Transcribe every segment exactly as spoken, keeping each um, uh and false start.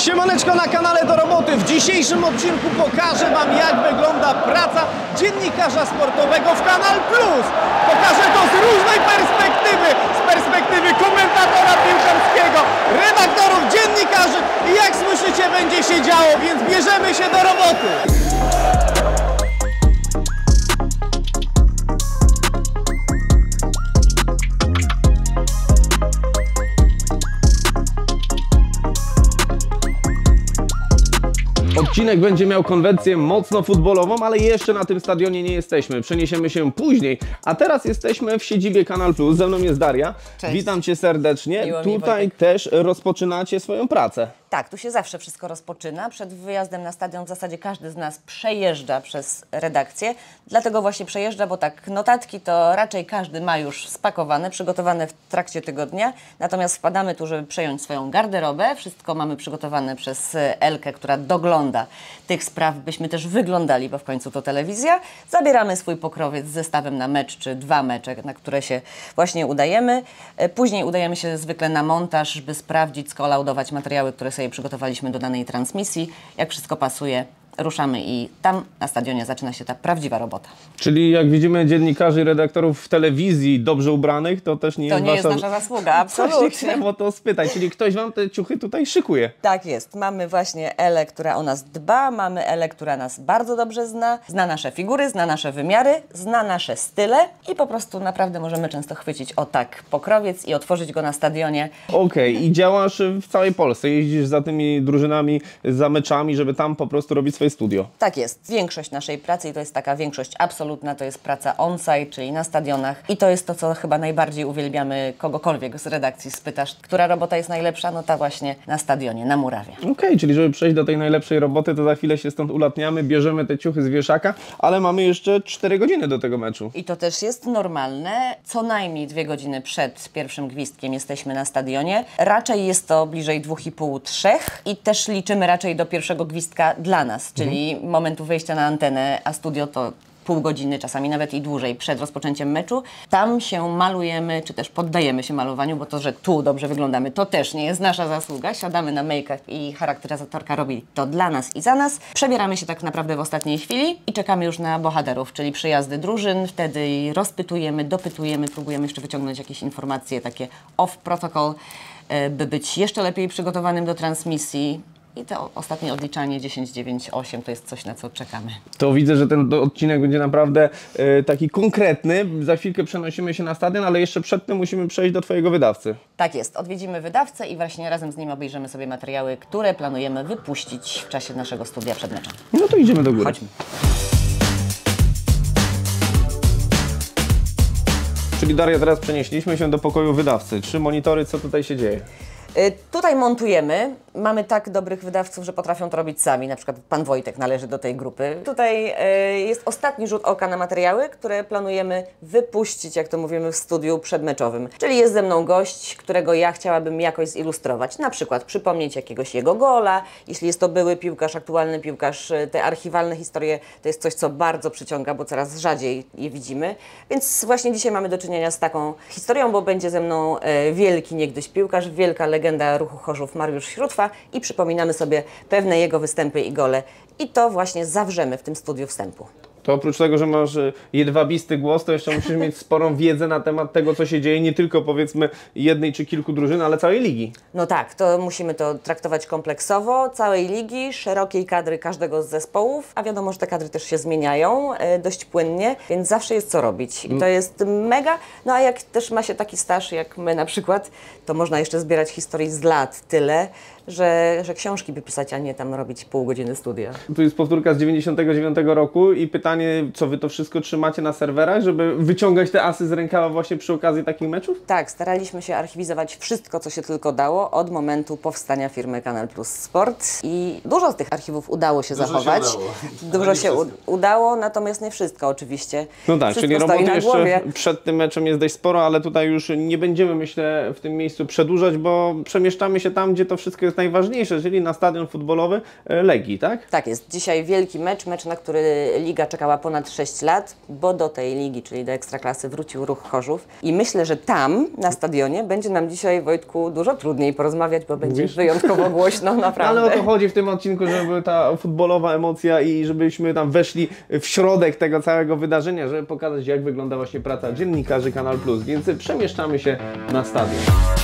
Siemaneczko na kanale Do Roboty. W dzisiejszym odcinku pokażę Wam, jak wygląda praca dziennikarza sportowego w Kanal Plus. Pokażę to z różnej perspektywy. Z perspektywy komentatora piłkarskiego, redaktorów, dziennikarzy i jak słyszycie, będzie się działo, więc bierzemy się do roboty. Odcinek będzie miał konwencję mocno futbolową, ale jeszcze na tym stadionie nie jesteśmy. Przeniesiemy się później, a teraz jesteśmy w siedzibie Kanal Plus. Ze mną jest Daria. Cześć. Witam Cię serdecznie. Miło mi, Tutaj Wojtek. też rozpoczynacie swoją pracę. Tak, tu się zawsze wszystko rozpoczyna. Przed wyjazdem na stadion w zasadzie każdy z nas przejeżdża przez redakcję. Dlatego właśnie przejeżdża, bo tak notatki to raczej każdy ma już spakowane, przygotowane w trakcie tygodnia. Natomiast wpadamy tu, żeby przejąć swoją garderobę. Wszystko mamy przygotowane przez Elkę, która dogląda tych spraw, byśmy też wyglądali, bo w końcu to telewizja. Zabieramy swój pokrowiec z zestawem na mecz, czy dwa mecze, na które się właśnie udajemy. Później udajemy się zwykle na montaż, by sprawdzić, skolaudować materiały, które sobie przygotowaliśmy do danej transmisji. Jak wszystko pasuje, ruszamy i tam na stadionie zaczyna się ta prawdziwa robota. Czyli jak widzimy dziennikarzy i redaktorów w telewizji dobrze ubranych, to też nie To jest nie wasza... jest nasza zasługa, absolutnie. Właśnie chciałem o to spytać, czyli ktoś Wam te ciuchy tutaj szykuje. Tak jest. Mamy właśnie Elę, która o nas dba, mamy Elę, która nas bardzo dobrze zna, zna nasze figury, zna nasze wymiary, zna nasze style i po prostu naprawdę możemy często chwycić o tak pokrowiec i otworzyć go na stadionie. Okej, okay. I działasz w całej Polsce, jeździsz za tymi drużynami, za meczami, żeby tam po prostu robić swoje studio. Tak jest. Większość naszej pracy, i to jest taka większość absolutna, to jest praca on-site, czyli na stadionach. I to jest to, co chyba najbardziej uwielbiamy, kogokolwiek z redakcji spytasz, która robota jest najlepsza, no ta właśnie na stadionie, na murawie. Okej, okay, czyli żeby przejść do tej najlepszej roboty, to za chwilę się stąd ulatniamy, bierzemy te ciuchy z wieszaka, ale mamy jeszcze cztery godziny do tego meczu. I to też jest normalne. Co najmniej dwie godziny przed pierwszym gwizdkiem jesteśmy na stadionie. Raczej jest to bliżej dwóch i pół, trzech i też liczymy raczej do pierwszego gwizdka dla nas, czyli mhm. momentu wejścia na antenę, a studio to pół godziny, czasami nawet i dłużej przed rozpoczęciem meczu. Tam się malujemy, czy też poddajemy się malowaniu, bo to, że tu dobrze wyglądamy, to też nie jest nasza zasługa. Siadamy na make-up i charakteryzatorka robi to dla nas i za nas. Przebieramy się tak naprawdę w ostatniej chwili i czekamy już na bohaterów, czyli przyjazdy drużyn. Wtedy rozpytujemy, dopytujemy, próbujemy jeszcze wyciągnąć jakieś informacje takie off-protocol, by być jeszcze lepiej przygotowanym do transmisji. I to ostatnie odliczanie dziesięć, dziewięć, osiem to jest coś, na co czekamy. To widzę, że ten odcinek będzie naprawdę e, taki konkretny. Za chwilkę przenosimy się na stadion, ale jeszcze przed tym musimy przejść do Twojego wydawcy. Tak jest. Odwiedzimy wydawcę i właśnie razem z nim obejrzymy sobie materiały, które planujemy wypuścić w czasie naszego studia przed meczem. No to idziemy do góry. Chodźmy. Czyli Daria, teraz przenieśliśmy się do pokoju wydawcy. Trzy monitory, co tutaj się dzieje? Y, tutaj montujemy. Mamy tak dobrych wydawców, że potrafią to robić sami. Na przykład pan Wojtek należy do tej grupy. Tutaj y, jest ostatni rzut oka na materiały, które planujemy wypuścić, jak to mówimy, w studiu przedmeczowym. Czyli jest ze mną gość, którego ja chciałabym jakoś zilustrować. Na przykład przypomnieć jakiegoś jego gola. Jeśli jest to były piłkarz, aktualny piłkarz, te archiwalne historie to jest coś, co bardzo przyciąga, bo coraz rzadziej je widzimy. Więc właśnie dzisiaj mamy do czynienia z taką historią, bo będzie ze mną y, wielki niegdyś piłkarz, wielka legenda ruchu Chorzów Mariusz Śrótwa i przypominamy sobie pewne jego występy i gole. I to właśnie zawrzemy w tym studiu wstępu. To oprócz tego, że masz jedwabisty głos, to jeszcze musisz mieć sporą wiedzę na temat tego, co się dzieje, nie tylko powiedzmy jednej czy kilku drużyn, ale całej ligi. No tak, to musimy to traktować kompleksowo, całej ligi, szerokiej kadry każdego z zespołów, a wiadomo, że te kadry też się zmieniają e, dość płynnie, więc zawsze jest co robić i to jest mega. No a jak też ma się taki staż jak my na przykład, to można jeszcze zbierać historii z lat tyle, że, że książki by pisać, a nie tam robić pół godziny studia. Tu jest powtórka z dziewięćdziesiątego dziewiątego roku i pytanie, co Wy to wszystko trzymacie na serwerach, żeby wyciągać te asy z rękawa właśnie przy okazji takich meczów? Tak, staraliśmy się archiwizować wszystko, co się tylko dało od momentu powstania firmy Kanal Plus Sport i dużo z tych archiwów udało się Dużo zachować. się udało. Dużo się udało, natomiast nie wszystko oczywiście. No tak, wszystko czyli roboty na jeszcze głowie. przed tym meczem jest dość sporo, ale tutaj już nie będziemy, myślę, w tym miejscu przedłużać, bo przemieszczamy się tam, gdzie to wszystko jest najważniejsze, czyli na stadion futbolowy Legii, tak? Tak jest. Dzisiaj wielki mecz, mecz, na który Liga czeka czekała ponad sześć lat, bo do tej ligi, czyli do Ekstraklasy wrócił Ruch Chorzów i myślę, że tam, na stadionie, będzie nam dzisiaj, Wojtku, dużo trudniej porozmawiać, bo będzie Mówisz? wyjątkowo głośno, naprawdę. Ale o to chodzi w tym odcinku, żeby ta futbolowa emocja i żebyśmy tam weszli w środek tego całego wydarzenia, żeby pokazać, jak wygląda właśnie praca dziennikarzy Kanal Plus, więc przemieszczamy się na stadion.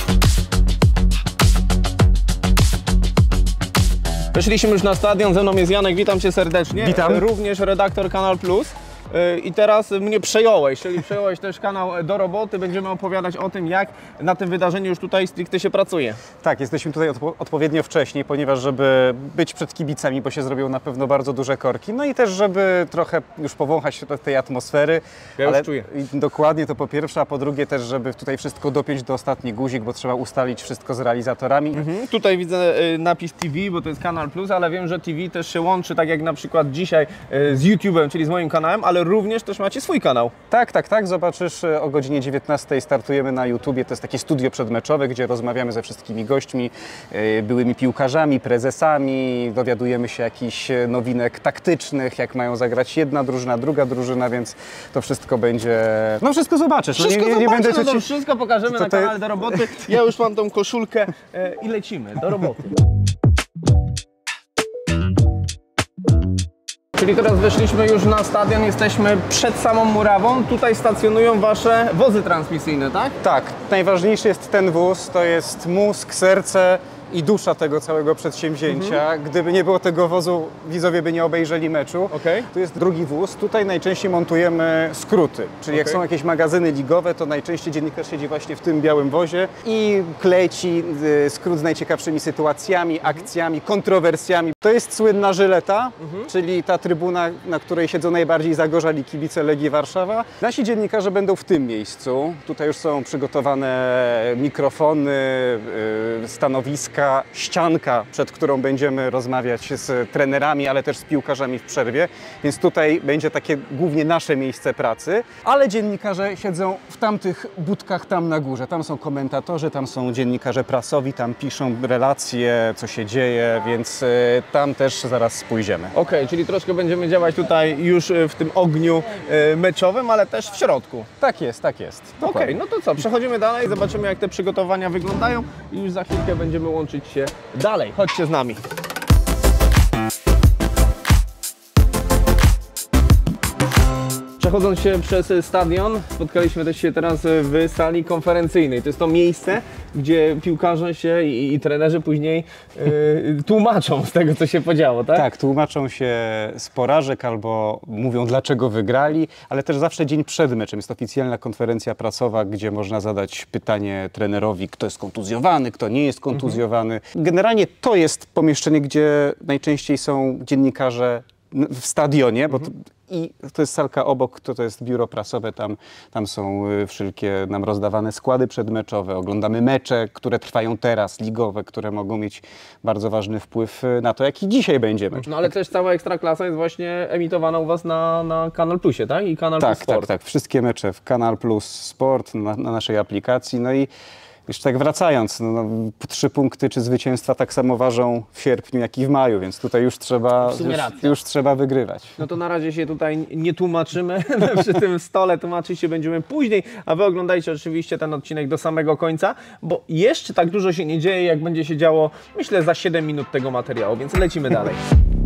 Weszliśmy już na stadion, ze mną jest Janek, witam Cię serdecznie. Witam. Również redaktor Kanal Plus. I teraz mnie przejąłeś, czyli przejąłeś też kanał do roboty. Będziemy opowiadać o tym, jak na tym wydarzeniu już tutaj stricte się pracuje. Tak, jesteśmy tutaj odpo odpowiednio wcześniej, ponieważ żeby być przed kibicami, bo się zrobią na pewno bardzo duże korki, no i też żeby trochę już powąchać tej atmosfery. Ja ale już czuję. Dokładnie, to po pierwsze, a po drugie też, żeby tutaj wszystko dopiąć do ostatni guzik, bo trzeba ustalić wszystko z realizatorami. Mhm. Tutaj widzę y, napis T V, bo to jest Kanal Plus, ale wiem, że T V też się łączy, tak jak na przykład dzisiaj y, z YouTube'em, czyli z moim kanałem, ale również też macie swój kanał. Tak, tak, tak. Zobaczysz, o godzinie dziewiętnastej startujemy na YouTubie. To jest takie studio przedmeczowe, gdzie rozmawiamy ze wszystkimi gośćmi, yy, byłymi piłkarzami, prezesami, dowiadujemy się jakichś nowinek taktycznych, jak mają zagrać jedna drużyna, druga drużyna, więc to wszystko będzie... No wszystko zobaczysz. Wszystko no, nie, nie, nie zobaczę, będę no to ci... wszystko pokażemy to na te- kanale do roboty. Ja już mam tą koszulkę e, i lecimy do roboty. Czyli teraz weszliśmy już na stadion, jesteśmy przed samą murawą. Tutaj stacjonują Wasze wozy transmisyjne, tak? Tak, najważniejszy jest ten wóz, to jest mózg, serce i dusza tego całego przedsięwzięcia. Mhm. Gdyby nie było tego wozu, widzowie by nie obejrzeli meczu. Okej. Tu jest drugi wóz. Tutaj najczęściej montujemy skróty, czyli jak Okej. są jakieś magazyny ligowe, to najczęściej dziennikarz siedzi właśnie w tym białym wozie i kleci y, skrót z najciekawszymi sytuacjami, akcjami, kontrowersjami. To jest słynna Żyleta, czyli ta trybuna, na której siedzą najbardziej zagorzali kibice Legii Warszawa. Nasi dziennikarze będą w tym miejscu. Tutaj już są przygotowane mikrofony, y, stanowiska, ścianka, przed którą będziemy rozmawiać z trenerami, ale też z piłkarzami w przerwie, więc tutaj będzie takie głównie nasze miejsce pracy, ale dziennikarze siedzą w tamtych budkach tam na górze. Tam są komentatorzy, tam są dziennikarze prasowi, tam piszą relacje, co się dzieje, więc y, tam też zaraz spójdziemy. Okej, czyli troszkę będziemy działać tutaj już e, w tym ogniu e, meczowym, ale też w środku. Tak jest, tak jest. Okej, Dokładnie. no to co, przechodzimy dalej, zobaczymy, jak te przygotowania wyglądają i już za chwilkę będziemy łączyć się dalej. Chodźcie z nami. Przechodząc się przez stadion, spotkaliśmy też się teraz w sali konferencyjnej. To jest to miejsce, gdzie piłkarze się i, i trenerzy później yy, tłumaczą z tego, co się podziało, tak? Tak, tłumaczą się z porażek albo mówią, dlaczego wygrali, ale też zawsze dzień przed meczem jest oficjalna konferencja prasowa, gdzie można zadać pytanie trenerowi, kto jest kontuzjowany, kto nie jest kontuzjowany. Generalnie to jest pomieszczenie, gdzie najczęściej są dziennikarze w stadionie, bo to, i to jest salka obok, to, to jest biuro prasowe, tam, tam są y, wszelkie nam rozdawane składy przedmeczowe, oglądamy mecze, które trwają teraz, ligowe, które mogą mieć bardzo ważny wpływ y, na to, jaki dzisiaj będzie mecz. No ale też cała Ekstraklasa jest właśnie emitowana u Was na, na Kanal Plusie, tak? I Kanal Plus Tak, Sport. tak, tak. Wszystkie mecze w Kanal Plus Sport na, na naszej aplikacji. No i jeszcze tak wracając, no, no, trzy punkty czy zwycięstwa tak samo ważą w sierpniu, jak i w maju, więc tutaj już trzeba, W sumie już, racja. już trzeba wygrywać. No to na razie się tutaj nie tłumaczymy, przy tym stole tłumaczyć się będziemy później, a Wy oglądajcie oczywiście ten odcinek do samego końca, bo jeszcze tak dużo się nie dzieje, jak będzie się działo, myślę, za siedem minut tego materiału, więc lecimy dalej.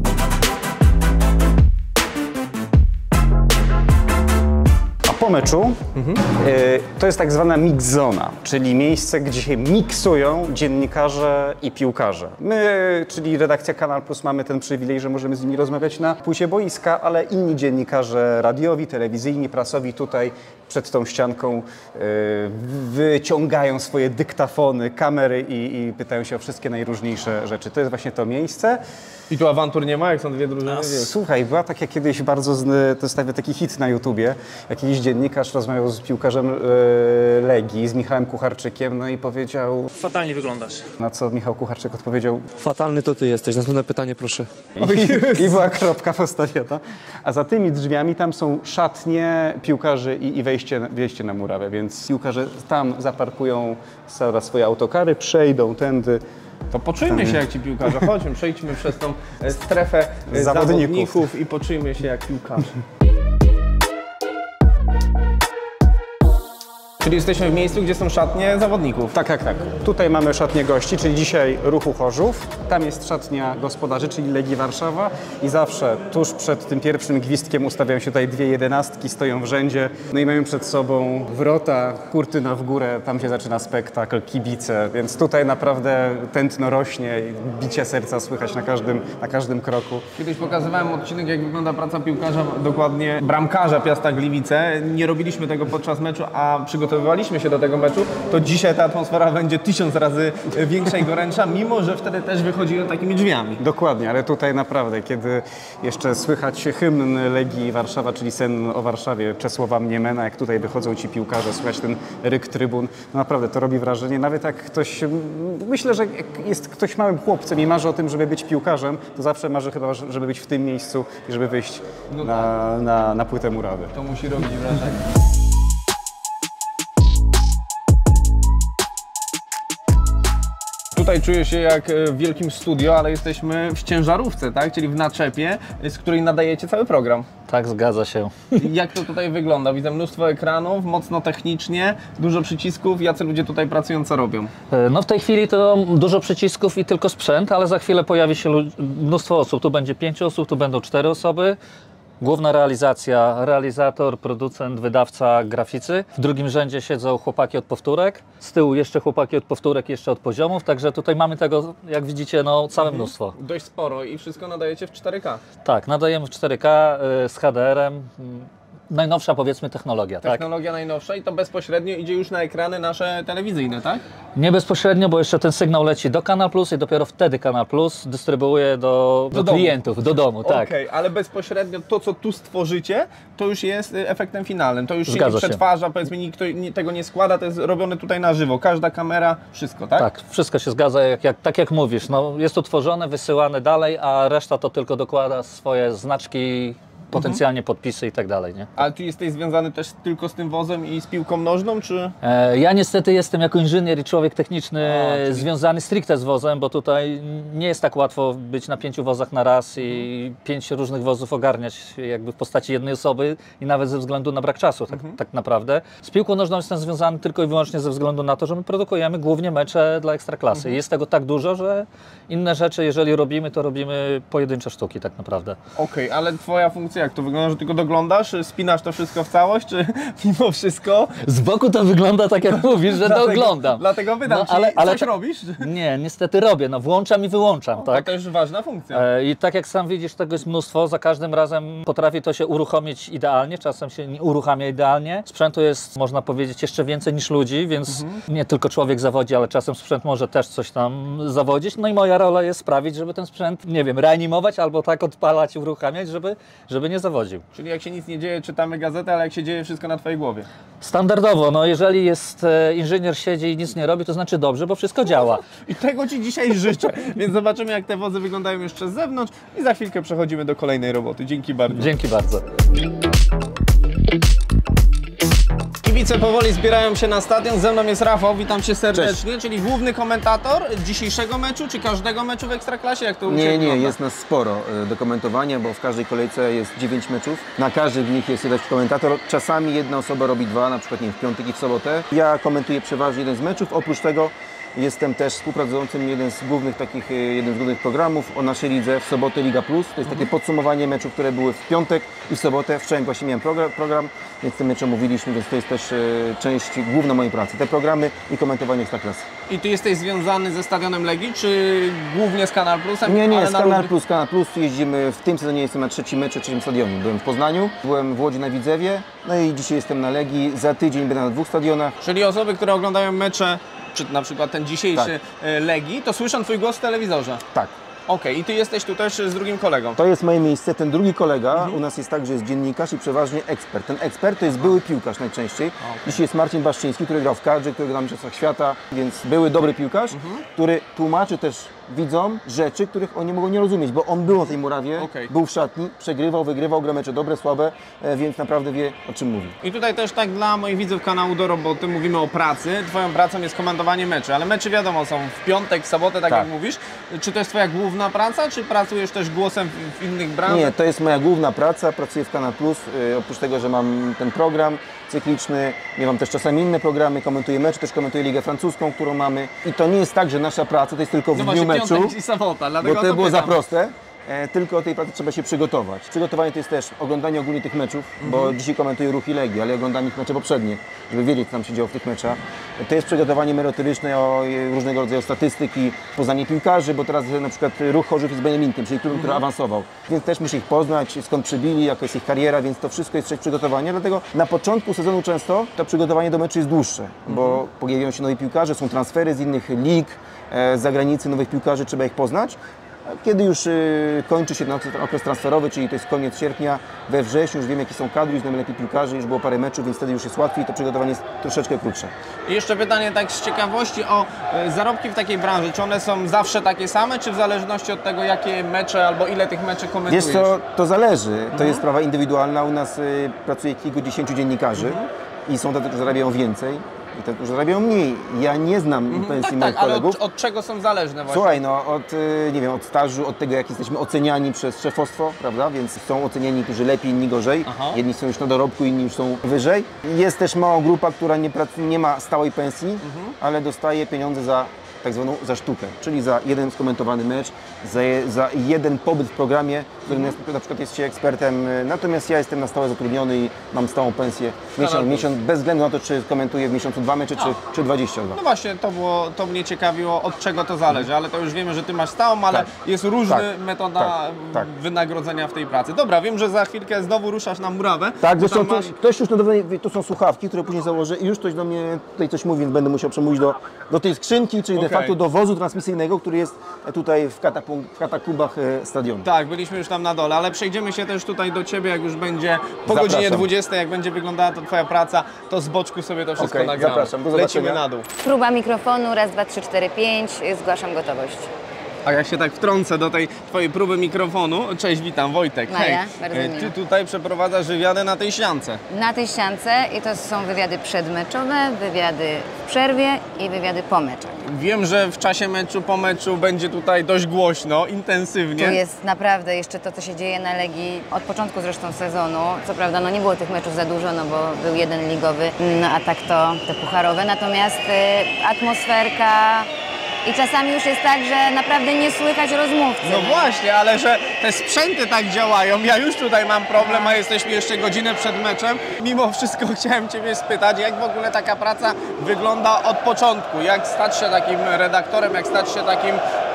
Po meczu y, to jest tak zwana mix zona, czyli miejsce, gdzie się miksują dziennikarze i piłkarze. My, czyli redakcja Kanal Plus, mamy ten przywilej, że możemy z nimi rozmawiać na płycie boiska, ale inni dziennikarze radiowi, telewizyjni, prasowi tutaj przed tą ścianką y, wyciągają swoje dyktafony, kamery i, i pytają się o wszystkie najróżniejsze rzeczy. To jest właśnie to miejsce. I tu awantur nie ma, jak są dwie drużyny? A, Wiesz. słuchaj, była taka kiedyś bardzo, zny, to jest taki hit na YouTubie. Jakiś dziennikarz rozmawiał z piłkarzem e, Legii, z Michałem Kucharczykiem, no i powiedział, Fatalnie wyglądasz. na co Michał Kucharczyk odpowiedział, Fatalny to ty jesteś. Następne pytanie, proszę. i, i była kropka postawiona. A za tymi drzwiami tam są szatnie piłkarzy i, i wejście, wejście na murawę, więc piłkarze tam zaparkują zaraz swoje autokary, przejdą tędy. To poczujmy się jak ci piłkarze. Chodźmy, przejdźmy przez tą e, strefę e, Zawodników. zawodników i poczujmy się jak piłkarze. Czyli jesteśmy w miejscu, gdzie są szatnie zawodników. Tak, tak, tak. Tutaj mamy szatnię gości, czyli dzisiaj Ruchu Chorzów. Tam jest szatnia gospodarzy, czyli Legii Warszawa. I zawsze tuż przed tym pierwszym gwizdkiem ustawiają się tutaj dwie jedenastki, stoją w rzędzie. No i mamy przed sobą wrota, kurtyna w górę, tam się zaczyna spektakl, kibice. Więc tutaj naprawdę tętno rośnie i bicie serca słychać na każdym, na każdym kroku. Kiedyś pokazywałem odcinek, jak wygląda praca piłkarza, dokładnie bramkarza Piasta Gliwice. Nie robiliśmy tego podczas meczu, a przygotowywaliśmy się do tego meczu. To dzisiaj ta atmosfera będzie tysiąc razy większa i gorętsza, mimo że wtedy też wychodziłem takimi drzwiami. Dokładnie, ale tutaj naprawdę, kiedy jeszcze słychać hymn Legii Warszawa, czyli Sen o Warszawie Czesława Mniemena, jak tutaj wychodzą ci piłkarze, słychać ten ryk trybun, no naprawdę to robi wrażenie. Nawet jak ktoś, myślę, że jak jest ktoś małym chłopcem i marzy o tym, żeby być piłkarzem, to zawsze marzy chyba, żeby być w tym miejscu i żeby wyjść No na, tak. na, na płytę murawy. To musi robić wrażenie. Tutaj czuję się jak w wielkim studio, ale jesteśmy w ciężarówce, tak? Czyli w naczepie, z której nadajecie cały program. Tak, zgadza się. Jak to tutaj wygląda? Widzę mnóstwo ekranów, mocno technicznie, dużo przycisków. Jacy ludzie tutaj pracują, co robią? No w tej chwili to dużo przycisków i tylko sprzęt, ale za chwilę pojawi się lud- mnóstwo osób. Tu będzie pięć osób, tu będą cztery osoby. Główna realizacja, realizator, producent, wydawca, graficy. W drugim rzędzie siedzą chłopaki od powtórek. Z tyłu jeszcze chłopaki od powtórek, jeszcze od poziomów. Także tutaj mamy tego, jak widzicie, no całe mnóstwo. Dość sporo i wszystko nadajecie w cztery K. Tak, nadajemy w cztery K y, z H D R-em. Najnowsza, powiedzmy, technologia, tak? Technologia najnowsza i to bezpośrednio idzie już na ekrany nasze telewizyjne, tak? Nie bezpośrednio, bo jeszcze ten sygnał leci do Kanal Plus i dopiero wtedy Kanal Plus dystrybuuje do, do, Do domu. klientów, do domu, tak. Okej, ale bezpośrednio to, co tu stworzycie, to już jest y, efektem finalnym. To już się Zgadza nie się. przetwarza, powiedzmy, nikt to- nie- tego nie składa, to jest robione tutaj na żywo. Każda kamera, wszystko, tak? Tak, wszystko się zgadza, jak, jak, tak jak mówisz. No, jest to tworzone, wysyłane dalej, a reszta to tylko dokłada swoje znaczki, potencjalnie podpisy i tak dalej, nie? Ale ty jesteś związany też tylko z tym wozem i z piłką nożną, czy? E, Ja niestety jestem jako inżynier i człowiek techniczny A, czyli- związany stricte z wozem, bo tutaj nie jest tak łatwo być na pięciu wozach na raz i pięć różnych wozów ogarniać jakby w postaci jednej osoby i nawet ze względu na brak czasu tak, tak naprawdę. Z piłką nożną jestem związany tylko i wyłącznie ze względu na to, że my produkujemy głównie mecze dla Ekstraklasy. Jest tego tak dużo, że inne rzeczy, jeżeli robimy, to robimy pojedyncze sztuki tak naprawdę. Okej, ale twoja funkcja jak to wygląda, że tylko doglądasz, spinasz to wszystko w całość, czy mimo wszystko? Z boku to wygląda tak, jak mówisz, że to Dlatego- oglądam. Dlatego pytam, No, czyli ale- ale coś ta- robisz? Nie, niestety robię. No włączam i wyłączam, To tak? też ważna funkcja. E, I tak jak sam widzisz, tego jest mnóstwo. Za każdym razem potrafi to się uruchomić idealnie, czasem się nie uruchamia idealnie. Sprzętu jest, można powiedzieć, jeszcze więcej niż ludzi, więc nie tylko człowiek zawodzi, ale czasem sprzęt może też coś tam zawodzić. No i moja rola jest sprawić, żeby ten sprzęt, nie wiem, reanimować albo tak odpalać, uruchamiać, żeby, żeby nie zawodził. Czyli jak się nic nie dzieje, czytamy gazetę, ale jak się dzieje, wszystko na twojej głowie. Standardowo, no jeżeli jest e, inżynier siedzi i nic nie robi, to znaczy dobrze, bo wszystko działa. I tego ci dzisiaj życzę. Więc zobaczymy, jak te wozy wyglądają jeszcze z zewnątrz i za chwilkę przechodzimy do kolejnej roboty. Dzięki bardzo. Dzięki bardzo. Kibice powoli zbierają się na stadion. Ze mną jest Rafał, witam cię serdecznie, czyli główny komentator dzisiejszego meczu, czy każdego meczu w Ekstraklasie? Jak to u Nie, ciebie nie, wygląda? jest nas sporo e, do komentowania, bo w każdej kolejce jest dziewięć meczów. Na każdym z nich jest jeden komentator. Czasami jedna osoba robi dwa, na przykład nie, w piątek i w sobotę. Ja komentuję przeważnie jeden z meczów. Oprócz tego jestem też współpracującym jeden z głównych takich, e, jeden z głównych programów o naszej lidze w sobotę Liga Plus. To jest takie podsumowanie meczów, które były w piątek i w sobotę. Wczoraj właśnie miałem program, program więc te mecze mówiliśmy, więc to jest też e, część główna mojej pracy. Te programy i komentowanie Ekstraklasy. I ty jesteś związany ze Stadionem Legii, czy głównie z Kanal Plusem? Nie, nie, ale z na Kanal różnych- Plus, Kanal Plus jeździmy, w tym sezonie jestem na trzecim meczu, trzecim stadionie. Byłem w Poznaniu, byłem w Łodzi na Widzewie, no i dzisiaj jestem na Legii, za tydzień będę na dwóch stadionach. Czyli osoby, które oglądają mecze, czy na przykład ten dzisiejszy e, Legii, to słyszą twój głos w telewizorze. Tak, Okej, i ty jesteś tu też z drugim kolegą. to jest moje miejsce, ten drugi kolega u nas jest tak, że jest dziennikarz i przeważnie ekspert. Ten ekspert to jest były piłkarz najczęściej. Dzisiaj jest Marcin Baszczyński, który grał w kadrze, który grał na Mistrzostwach Świata, więc były dobry piłkarz, który tłumaczy też widzom rzeczy, których oni mogą nie rozumieć, bo on był na tej murawie, Okej. był w szatni, przegrywał, wygrywał, gra mecze dobre, słabe, e, więc naprawdę wie, o czym mówi. I tutaj też tak dla moich widzów kanału Do Roboty mówimy o pracy. Twoją pracą jest komentowanie meczy, ale meczy wiadomo są w piątek, w sobotę, tak, Tak. jak mówisz. Czy to jest Twoja główna praca, czy pracujesz też głosem w, w innych branżach? Nie, to jest moja główna praca, pracuję w Kanal Plus, e, oprócz tego, że mam ten program cykliczny, ja mam też czasami inne programy, komentuję mecze, też komentuję Ligę Francuską, którą mamy i to nie jest tak, że nasza praca to jest tylko w No dniu właśnie, meczu, piątek i sobota, dlatego bo o to było za pytam. proste. E, tylko o tej pracy trzeba się przygotować. Przygotowanie to jest też oglądanie ogólnie tych meczów, bo dzisiaj komentuję Ruch i Legię, ale oglądam ich mecze poprzednie, żeby wiedzieć, co tam się działo w tych meczach. To jest przygotowanie merytoryczne o e, różnego rodzaju statystyki, poznanie piłkarzy, bo teraz e, na przykład Ruch Chorzów jest Bayern München, czyli klubem, który awansował. Więc też muszę ich poznać, skąd przybili, jaka jest ich kariera, więc to wszystko jest część przygotowania. Dlatego na początku sezonu często to przygotowanie do meczu jest dłuższe, bo pojawiają się nowi piłkarze, są transfery z innych lig, e, z zagranicy nowych piłkarzy, trzeba ich poznać. Kiedy już y, kończy się ten okres transferowy, czyli to jest koniec sierpnia, we wrześniu już wiem, jakie są kadry, już znamy lepiej piłkarzy, już było parę meczów, więc wtedy już jest łatwiej, to przygotowanie jest troszeczkę krótsze. I jeszcze pytanie tak z ciekawości o e, zarobki w takiej branży. Czy one są zawsze takie same, czy w zależności od tego, jakie mecze albo ile tych meczy komentujesz? Wiesz co, to zależy, to jest sprawa indywidualna, u nas y, pracuje kilkudziesięciu dziennikarzy i są tacy, którzy zarabiają więcej i tacy, którzy zarabiają mniej. Ja nie znam pensji Tak, moich tak, ale kolegów. od, od czego są zależne właśnie? Słuchaj, no od, y, nie wiem, od stażu, od tego, jak jesteśmy oceniani przez szefostwo, prawda, więc są oceniani, którzy lepiej, inni gorzej. Aha. Jedni są już na dorobku, inni już są wyżej. Jest też mała grupa, która nie, prac- nie ma stałej pensji, ale dostaje pieniądze za tak zwaną za sztukę, czyli za jeden skomentowany mecz, za, je, za jeden pobyt w programie, w którym jest, na przykład jest się ekspertem, y, natomiast ja jestem na stałe zatrudniony i mam stałą pensję miesiąc, Plus. miesiąc, bez względu na to, czy komentuję w miesiącu dwa mecze, czy, czy dwadzieścia dwa. No właśnie, to, było, to mnie ciekawiło, od czego to zależy, ale to już wiemy, że Ty masz stałą, ale Tak. jest różna Tak. metoda Tak. Tak. wynagrodzenia w tej pracy. Dobra, wiem, że za chwilkę znowu ruszasz na murawę. Tak, bo zresztą tam ktoś, masz- ktoś już nadawno, to są słuchawki, które później założę i już ktoś do mnie tutaj coś mówi, więc będę musiał przemówić do, do tej skrzynki, czyli Okej. de facto do wozu transmisyjnego, który jest tutaj w, katapum, w katakumbach e, stadionu. Tak, byliśmy już tam na dole, ale przejdziemy się też tutaj do Ciebie, jak już będzie po Zapraszam. godzinie dwudziestej, jak będzie wyglądała to Twoja praca, to z boczku sobie to wszystko Okej, nagramy. zapraszam, do Lecimy zobaczenia. na dół. Próba mikrofonu, raz, dwa, trzy, cztery, pięć, zgłaszam gotowość. A ja się tak wtrącę do tej Twojej próby mikrofonu. Cześć, witam, Wojtek. Maja, Hej. bardzo E, miło. Ty tutaj przeprowadzasz wywiady na tej ściance. Na tej ściance i to są wywiady przedmeczowe, wywiady w przerwie i wywiady po meczach. Wiem, że w czasie meczu, po meczu będzie tutaj dość głośno, intensywnie. Tu jest naprawdę jeszcze to, co się dzieje na Legii od początku zresztą sezonu. Co prawda no nie było tych meczów za dużo, no bo był jeden ligowy, no a tak to te pucharowe. Natomiast y, atmosferka i czasami już jest tak, że naprawdę nie słychać rozmówcy. No właśnie, ale że te sprzęty tak działają, ja już tutaj mam problem, a jesteśmy jeszcze godzinę przed meczem. Mimo wszystko chciałem Ciebie spytać, jak w ogóle taka praca wygląda od początku? Jak stać się takim redaktorem, jak stać się takim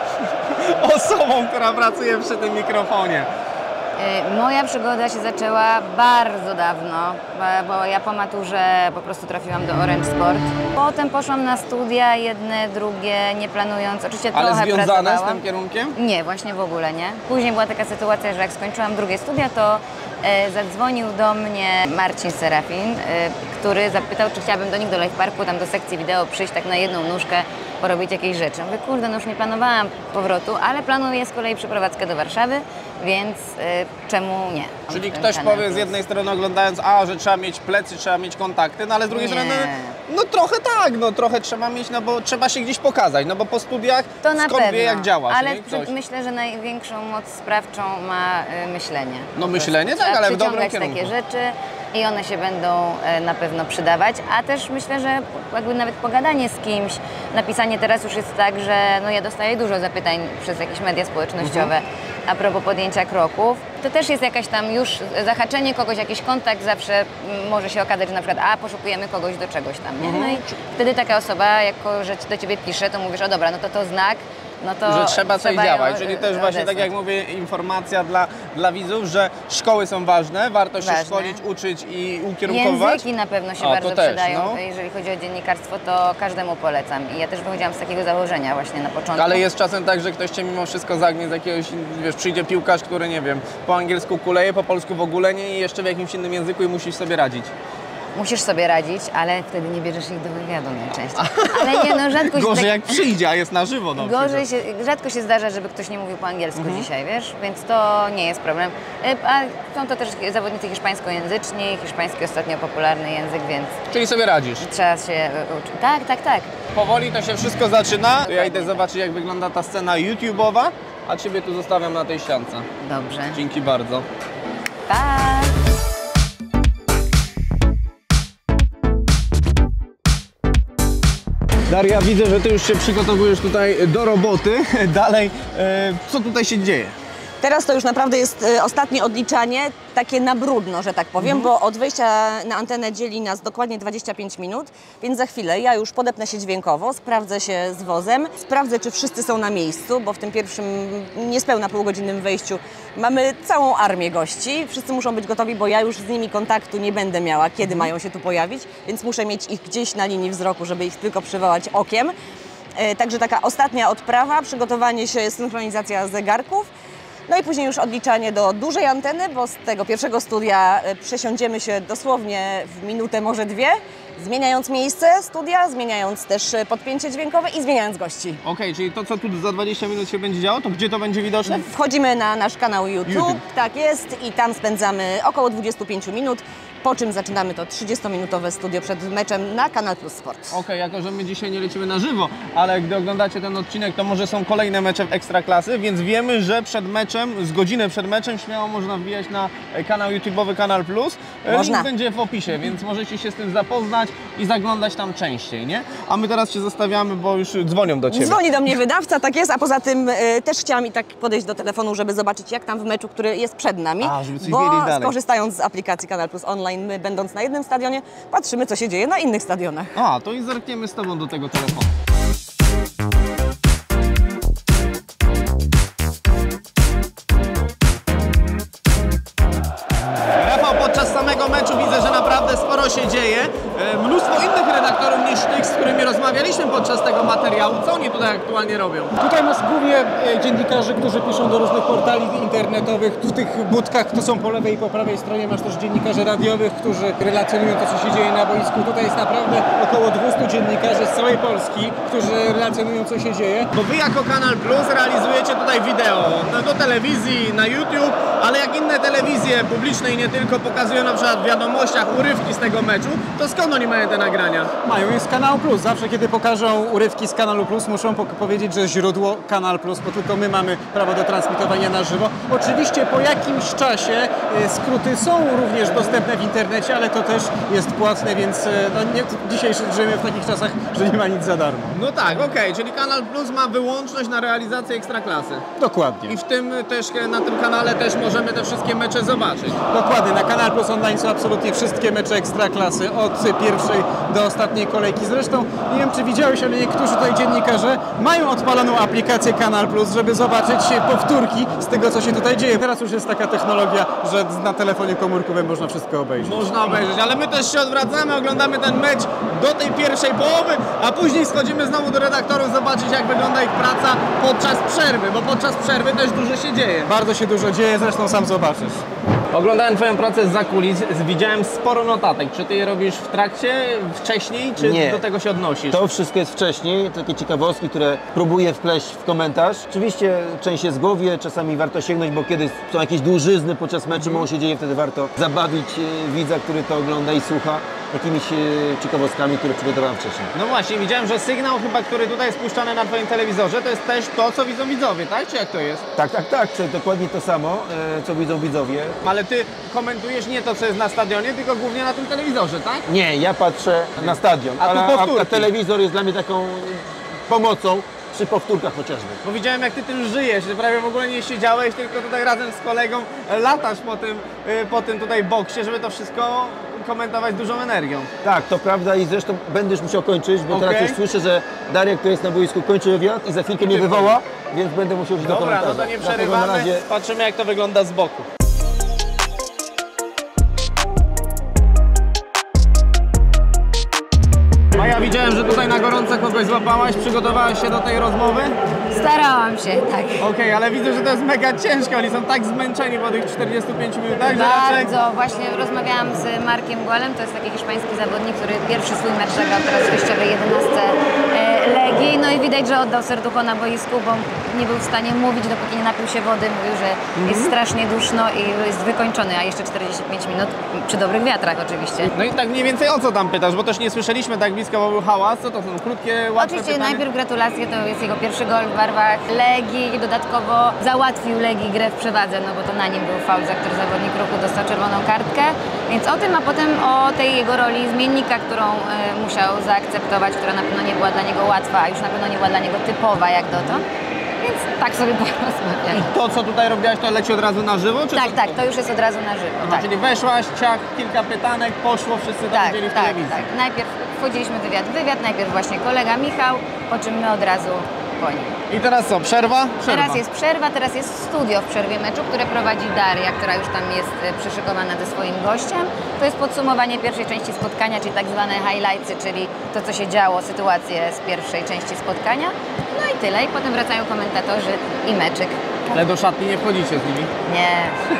osobą, która pracuje przy tym mikrofonie? Y, Moja przygoda się zaczęła bardzo dawno, bo- bo ja po maturze po prostu trafiłam do Orange Sport. Potem poszłam na studia, jedne, drugie, nie planując, oczywiście Ale trochę związane z pracowałam. tym kierunkiem? Nie, właśnie w ogóle nie. Później była taka sytuacja, że jak skończyłam drugie studia, to e, zadzwonił do mnie Marcin Serafin, e, który zapytał, czy chciałabym do nich do Live Parku, tam do sekcji wideo przyjść tak na jedną nóżkę, porobić jakieś rzeczy. Mówię, kurde, no już nie planowałam powrotu, ale planuję z kolei przeprowadzkę do Warszawy, więc e, czemu nie? Czyli Ten ktoś kanał powie z plus. jednej strony oglądając, a że trzeba mieć plecy, trzeba mieć kontakty, no ale z drugiej Nie. strony, no trochę tak, no trochę trzeba mieć, no bo trzeba się gdzieś pokazać, no bo po studiach To na skąd pewno, wie jak działać, ale nie? przy- Ktoś. myślę, że największą moc sprawczą ma y, myślenie. No Po myślenie, prostu. tak, Trzeba ale w dobrym przyciągać takie kierunku. rzeczy i one się będą e, na pewno przydawać, a też myślę, że jakby nawet pogadanie z kimś, napisanie teraz już jest tak, że no ja dostaję dużo zapytań przez jakieś media społecznościowe a propos podjęcia kroków. To też jest jakaś tam już zahaczenie kogoś, jakiś kontakt zawsze mm, może się okazać, że na przykład a poszukujemy kogoś do czegoś tam, nie? No i wtedy taka osoba, jako że do ciebie pisze, to mówisz, o dobra, no to to znak, no to Że trzeba coś ją, działać, czyli y, też właśnie tak odesłać. jak mówię, informacja dla, dla widzów, że szkoły są ważne, warto się Ważne. szkolić, uczyć i ukierunkować. Języki na pewno się A, to bardzo też, przydają, no. jeżeli chodzi o dziennikarstwo, to każdemu polecam. I ja też wychodziłam z takiego założenia właśnie na początku. Ale jest czasem tak, że ktoś cię mimo wszystko zagnie z jakiegoś, wiesz, przyjdzie piłkarz, który nie wiem, po angielsku kuleje, po polsku w ogóle nie i jeszcze w jakimś innym języku i musisz sobie radzić. musisz sobie radzić, ale wtedy nie bierzesz ich do wywiadu najczęściej. Ale nie, no rzadko się... Gorzej tak- jak przyjdzie, a jest na żywo. No, Gorzej się, rzadko się zdarza, żeby ktoś nie mówił po angielsku dzisiaj, wiesz, więc to nie jest problem. E, A są to też zawodnicy hiszpańskojęzyczni, hiszpański ostatnio popularny język, więc Czyli sobie radzisz. trzeba się e, uczyć. Tak, tak, tak. Powoli to się wszystko zaczyna. To ja idę zobaczyć, jak wygląda ta scena YouTube'owa, a Ciebie tu zostawiam na tej ściance. Dobrze. Dzięki bardzo. Pa! Daria, widzę, że Ty już się przygotowujesz tutaj do roboty. Dalej, e, co tutaj się dzieje? Teraz to już naprawdę jest y, ostatnie odliczanie, takie na brudno, że tak powiem, bo od wejścia na antenę dzieli nas dokładnie dwadzieścia pięć minut, więc za chwilę ja już podepnę się dźwiękowo, sprawdzę się z wozem, sprawdzę, czy wszyscy są na miejscu, bo w tym pierwszym niespełna półgodzinnym wejściu mamy całą armię gości. Wszyscy muszą być gotowi, bo ja już z nimi kontaktu nie będę miała, kiedy mają się tu pojawić, więc muszę mieć ich gdzieś na linii wzroku, żeby ich tylko przywołać okiem. E, Także taka ostatnia odprawa, przygotowanie się, synchronizacja zegarków. No i później już odliczanie do dużej anteny, bo z tego pierwszego studia e, przesiądziemy się dosłownie w minutę, może dwie, zmieniając miejsce studia, zmieniając też e, podpięcie dźwiękowe i zmieniając gości. Okej, czyli to, co tu za dwadzieścia minut się będzie działo, to gdzie to będzie widoczne? Wchodzimy na nasz kanał YouTube, YouTube. tak jest, i tam spędzamy około dwadzieścia pięć minut, po czym zaczynamy to trzydziestominutowe studio przed meczem na Kanal Plus Sport. Okej, jako że my dzisiaj nie lecimy na żywo, ale gdy oglądacie ten odcinek, to może są kolejne mecze w Ekstraklasy, więc wiemy, że przed meczem, z godzinę przed meczem śmiało można wbijać na kanał YouTube'owy Kanal Plus. Można. Link będzie w opisie, więc możecie się z tym zapoznać i zaglądać tam częściej, nie? A my teraz się zostawiamy, bo już dzwonią do Ciebie. Dzwoni do mnie wydawca, tak jest, a poza tym y, też chciałam i tak podejść do telefonu, żeby zobaczyć, jak tam w meczu, który jest przed nami, A, żeby coś bo wiedzieć dalej. skorzystając z aplikacji Kanal Plus Online, my będąc na jednym stadionie, patrzymy, co się dzieje na innych stadionach. A, to i zerkniemy z Tobą do tego telefonu. Rafał, podczas samego meczu widzę, że naprawdę sporo się dzieje. E, Mnóstwo innych redaktorów niż tych, z którymi rozmawialiśmy podczas tego materiału. Co oni tutaj aktualnie robią? Tutaj masz głównie e, dziennikarzy, którzy piszą do różnych portali internetowych. W tych budkach, to są po lewej i po prawej stronie, masz też dziennikarzy radiowych, którzy relacjonują to, co się dzieje na boisku. Tutaj jest naprawdę około dwieście dziennikarzy z całej Polski, którzy relacjonują, co się dzieje. Bo Wy jako Kanal Plus realizujecie tutaj wideo do, do telewizji, na YouTube, ale jak inne telewizje publiczne i nie tylko pokazują na przykład w wiadomościach urywki z tego meczu, to skąd oni mają te nagrania? Mają, jest Kanał Plus. Zawsze, kiedy pokażą urywki z Kanalu Plus, muszą po- powiedzieć, że źródło Kanal Plus, bo tylko my mamy prawo do transmitowania na żywo. Oczywiście po jakimś czasie e, skróty są również dostępne w internecie, ale to też jest płatne, więc e, no, nie, dzisiaj żyjemy w takich czasach, że nie ma nic za darmo. No tak, okej, czyli Kanal Plus ma wyłączność na realizację Ekstraklasy. Dokładnie. I w tym też, na tym kanale też możemy te wszystkie mecze zobaczyć. Dokładnie, na Kanal Plus Online są absolutnie wszystkie mecze Ekstraklasy, od pierwszej do ostatniej kolejki. Zresztą, nie wiem czy widziałeś, ale niektórzy tutaj dziennikarze mają odpaloną aplikację Kanal Plus, żeby zobaczyć powtórki z tego, co się tutaj dzieje. Teraz już jest taka technologia, że na telefonie komórkowym można wszystko obejrzeć. Można obejrzeć, ale my też się odwracamy, oglądamy ten mecz do tej pierwszej połowy, a później schodzimy znowu do redaktorów zobaczyć, jak wygląda ich praca podczas przerwy, bo podczas przerwy też dużo się dzieje. Bardzo się dużo dzieje, zresztą sam zobaczysz. Oglądałem Twoją pracę zza kulis, widziałem sporo notatek. Czy Ty je robisz w trakcie, wcześniej, czy Nie. do tego się odnosisz? To wszystko jest wcześniej, takie ciekawostki, które próbuję wpleść w komentarz. Oczywiście część jest w głowie, czasami warto sięgnąć, bo kiedy są jakieś dłużyzny podczas meczu, mało się dzieje, wtedy warto zabawić e, widza, który to ogląda i słucha, jakimiś e, ciekawostkami, które przygotowałem wcześniej. No właśnie, widziałem, że sygnał chyba, który tutaj jest puszczany na Twoim telewizorze, to jest też to, co widzą widzowie, tak? Czy jak to jest? Tak, tak, tak, to dokładnie to samo, e, co widzą widzowie. Ale Ty komentujesz nie to, co jest na stadionie, tylko głównie na tym telewizorze, tak? Nie, ja patrzę na stadion, A tu ale a, powtórki. a telewizor jest dla mnie taką pomocą przy powtórkach chociażby. Bo widziałem, jak Ty tym żyjesz, że prawie w ogóle nie siedziałeś, tylko tutaj razem z kolegą latasz po tym, y, po tym tutaj boksie, żeby to wszystko komentować z dużą energią. Tak, to prawda i zresztą będę już musiał kończyć, bo Okej. teraz już słyszę, że Darek, który jest na boisku, kończy wywiad i za chwilkę mnie ty wywoła, więc będę musiał iść do Dobra, komentarza. no to nie Dlatego przerywamy, na razie... patrzymy, jak to wygląda z boku. Maja, widziałem, że tutaj na gorąco kogoś złapałaś, przygotowałaś się do tej rozmowy. Starałam się, tak. Okej, ale widzę, że to jest mega ciężkie. Oni są tak zmęczeni po tych czterdziestu pięciu minutach, że raczej... Bardzo. Właśnie rozmawiałam z Markiem Golem, to jest taki hiszpański zawodnik, który pierwszy swój mecz zagrał teraz w wyjściowej jedenastce Legii. No i widać, że oddał serducho na boisku, bo nie był w stanie mówić, dopóki nie napił się wody. Mówił, że jest strasznie duszno i jest wykończony, a jeszcze czterdzieści pięć minut przy dobrych wiatrach oczywiście. No i tak mniej więcej o co tam pytasz, bo też nie słyszeliśmy tak blisko, bo był hałas. Co to są krótkie, łatwe Oczywiście pytania? najpierw gratulacje, to jest jego pierwszy gol w barwach Legii i dodatkowo załatwił Legii grę w przewadze, no bo to na nim był faul, za który zawodnik Ruchu dostał czerwoną kartkę. Więc o tym, a potem o tej jego roli zmiennika, którą y, musiał zaakceptować, która na pewno nie była dla niego łatwa, a już na pewno nie była dla niego typowa jak dotąd. Więc tak sobie porozmawiamy. I to, co tutaj robiłaś, to leci od razu na żywo? Czy Tak, to... tak, to już jest od razu na żywo. Aha, Tak, czyli weszłaś, ciach, kilka pytanek, poszło, wszyscy tam tak, byli w tak, telewizji. tak. Najpierw wchodziliśmy w wywiad, wywiad, najpierw właśnie kolega Michał, po czym my od razu po nim. I teraz co, przerwa? Przerwa. Teraz jest przerwa, teraz jest studio w przerwie meczu, które prowadzi Daria, która już tam jest e, przyszykowana ze swoim gościem. To jest podsumowanie pierwszej części spotkania, czyli tak zwane highlightsy, czyli to, co się działo, sytuacje z pierwszej części spotkania. No i tyle. I potem wracają komentatorzy i meczyk. Ale do szatni nie wchodzicie z nimi? Nie.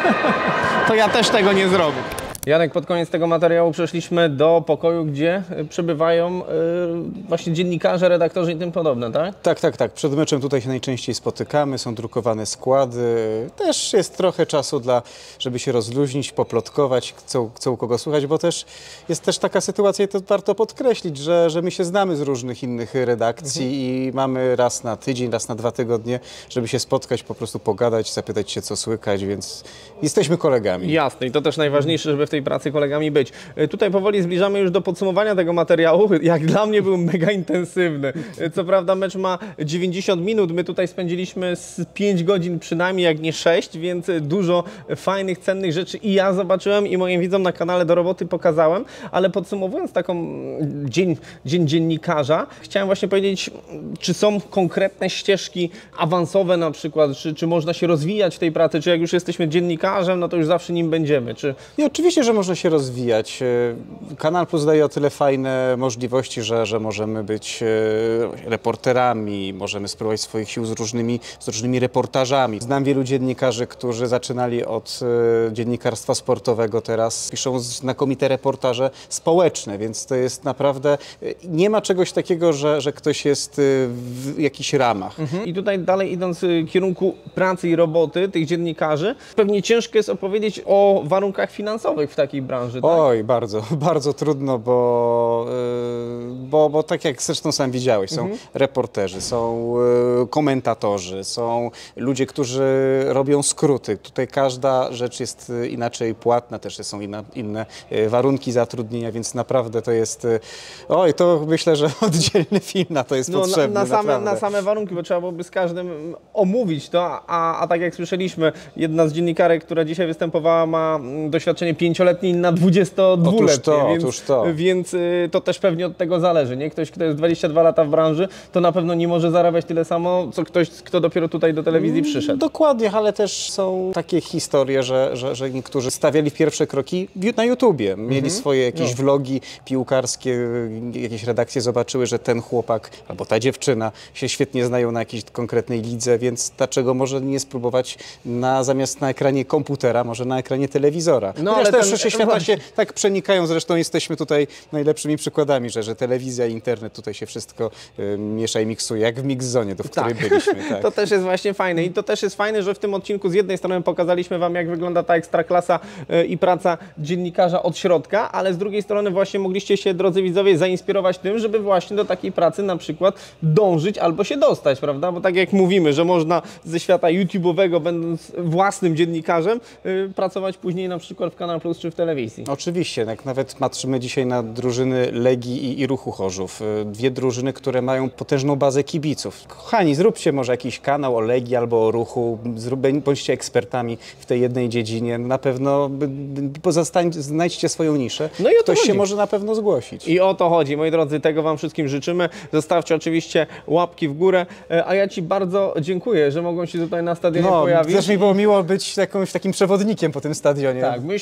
To ja też tego nie zrobię. Janek, pod koniec tego materiału przeszliśmy do pokoju, gdzie przebywają yy, właśnie dziennikarze, redaktorzy i tym podobne, tak? Tak, tak, tak. Przed meczem tutaj się najczęściej spotykamy, są drukowane składy. Też jest trochę czasu dla, żeby się rozluźnić, poplotkować, co, co u kogo słuchać, bo też jest też taka sytuacja i to warto podkreślić, że, że my się znamy z różnych innych redakcji mhm. i mamy raz na tydzień, raz na dwa tygodnie, żeby się spotkać, po prostu pogadać, zapytać się, co słychać, więc jesteśmy kolegami. Jasne i to też najważniejsze, żeby w tej pracy kolegami być. Tutaj powoli zbliżamy już do podsumowania tego materiału. Jak dla mnie był mega intensywny. Co prawda mecz ma dziewięćdziesiąt minut, my tutaj spędziliśmy z pięć godzin przynajmniej, jak nie sześć, więc dużo fajnych, cennych rzeczy i ja zobaczyłem i moim widzom na kanale Do Roboty pokazałem, ale podsumowując taką dzień, dzień dziennikarza, chciałem właśnie powiedzieć, czy są konkretne ścieżki awansowe na przykład, czy, czy można się rozwijać w tej pracy, czy jak już jesteśmy dziennikarzem, no to już zawsze nim będziemy. Czy... I oczywiście, że można się rozwijać. Kanal Plus daje o tyle fajne możliwości, że, że możemy być reporterami, możemy spróbować swoich sił z różnymi, z różnymi reportażami. Znam wielu dziennikarzy, którzy zaczynali od dziennikarstwa sportowego, teraz piszą znakomite reportaże społeczne, więc to jest naprawdę, nie ma czegoś takiego, że, że ktoś jest w jakichś ramach. Mhm. I tutaj dalej idąc w kierunku pracy i roboty tych dziennikarzy, pewnie ciężko jest opowiedzieć o warunkach finansowych w takiej branży, tak? Oj, bardzo, bardzo trudno, bo, yy, bo, bo tak jak zresztą sam widziałeś, są mhm. reporterzy, są yy, komentatorzy, są ludzie, którzy robią skróty. Tutaj każda rzecz jest inaczej płatna, też są inna, inne yy, warunki zatrudnienia, więc naprawdę to jest, yy, oj, to myślę, że oddzielny film na to jest no, potrzebny. Na, na, same, naprawdę. na same warunki, bo trzeba byłoby z każdym omówić to, a, a tak jak słyszeliśmy, jedna z dziennikarek, która dzisiaj występowała, ma doświadczenie pięcioletnie, inna dwudziestodwuletnie, otóż to, więc, otóż to. więc y, to też pewnie od tego zależy, nie? Ktoś, kto jest dwadzieścia dwa lata w branży, to na pewno nie może zarabiać tyle samo, co ktoś, kto dopiero tutaj do telewizji przyszedł. Dokładnie, ale też są takie historie, że, że, że niektórzy stawiali pierwsze kroki na YouTubie, mieli mhm. swoje jakieś no. vlogi piłkarskie, jakieś redakcje zobaczyły, że ten chłopak albo ta dziewczyna się świetnie znają na jakiejś konkretnej lidze, więc dlaczego może nie spróbować na, zamiast na ekranie komputera, może na ekranie telewizora. No, ale też ten, się świata się tak przenikają, zresztą jesteśmy tutaj najlepszymi przykładami, że, że telewizja i internet, tutaj się wszystko y, miesza i miksuje, jak w mix-zonie, w której tak. byliśmy. Tak. To też jest właśnie fajne i to też jest fajne, że w tym odcinku z jednej strony pokazaliśmy wam, jak wygląda ta ekstraklasa y, i praca dziennikarza od środka, ale z drugiej strony właśnie mogliście się, drodzy widzowie, zainspirować tym, żeby właśnie do takiej pracy na przykład dążyć albo się dostać, prawda? Bo tak jak mówimy, że można ze świata YouTube'owego, będąc własnym dziennikarzem, y, pracować później na przykład w Kanal Plus czy w telewizji. Oczywiście, jak nawet patrzymy dzisiaj na drużyny Legii i, i Ruchu Chorzów. Dwie drużyny, które mają potężną bazę kibiców. Kochani, zróbcie może jakiś kanał o Legii albo o Ruchu, zrób, bądźcie ekspertami w tej jednej dziedzinie. Na pewno pozostań, znajdźcie swoją niszę. No i o to Ktoś chodzi. się może na pewno zgłosić. I o to chodzi, moi drodzy, tego wam wszystkim życzymy. Zostawcie oczywiście łapki w górę, a ja ci bardzo dziękuję, że mogłem się tutaj na stadionie no, pojawić. Też mi było miło być jakimś takim przewodnikiem po tym stadionie. Tak, myślę, że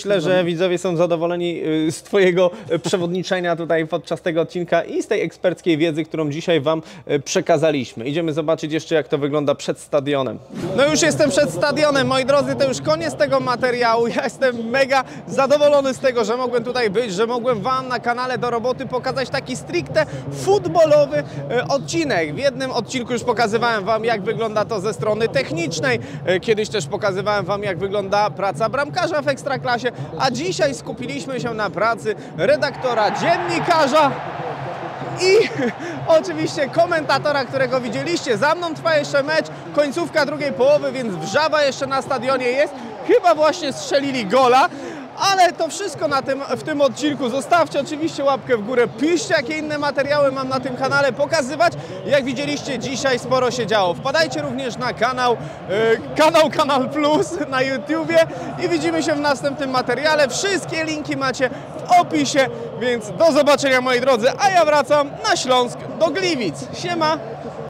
że widzowie są zadowoleni y, z Twojego y, przewodniczenia tutaj podczas tego odcinka i z tej eksperckiej wiedzy, którą dzisiaj Wam y, przekazaliśmy. Idziemy zobaczyć jeszcze, jak to wygląda przed stadionem. No już jestem przed stadionem, moi drodzy, to już koniec tego materiału. Ja jestem mega zadowolony z tego, że mogłem tutaj być, że mogłem Wam na kanale Do Roboty pokazać taki stricte futbolowy y, odcinek. W jednym odcinku już pokazywałem Wam, jak wygląda to ze strony technicznej. Y, kiedyś też pokazywałem Wam, jak wygląda praca bramkarza w Ekstraklasie, a dzisiaj skupiliśmy się na pracy redaktora, dziennikarza i oczywiście komentatora, którego widzieliście. Za mną trwa jeszcze mecz, końcówka drugiej połowy, więc wrzawa jeszcze na stadionie jest. Chyba właśnie strzelili gola. Ale to wszystko na tym, w tym odcinku. Zostawcie oczywiście łapkę w górę, piszcie, jakie inne materiały mam na tym kanale pokazywać. Jak widzieliście, dzisiaj sporo się działo. Wpadajcie również na kanał, yy, kanał Kanal Plus na YouTubie i widzimy się w następnym materiale. Wszystkie linki macie w opisie, więc do zobaczenia, moi drodzy, a ja wracam na Śląsk do Gliwic. Siema!